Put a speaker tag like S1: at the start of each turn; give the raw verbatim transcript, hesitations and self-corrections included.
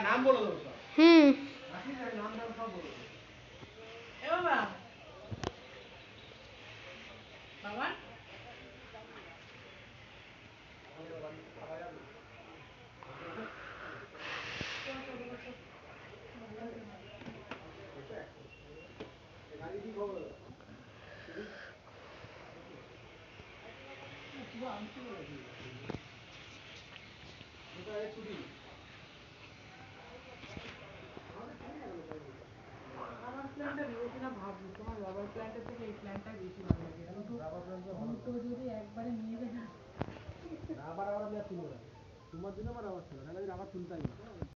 S1: হুম
S2: আমার প্ল্যানটা ভেবেছিলাম ভাবছি তোমার রাবার প্ল্যান্টের থেকে এই প্ল্যানটাই বেশি ভালো লাগে কিন্তু তো যদি একবারে নিয়ে যায় রাবার আবার আমি আর তুলবো না তোমার জন্য আমার রাবার ছিল নাহলে আমি রাবার তুলতামই না